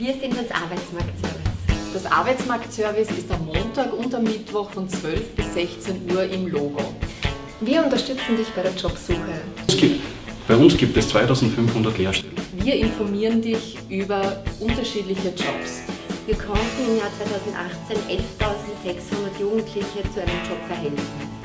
Wir sind das Arbeitsmarktservice. Das Arbeitsmarktservice ist am Montag und am Mittwoch von 12 bis 16 Uhr im Logo. Wir unterstützen dich bei der Jobsuche. Bei uns gibt es 2500 Lehrstellen. Wir informieren dich über unterschiedliche Jobs. Wir konnten im Jahr 2018 11.600 Jugendliche zu einem Job verhelfen.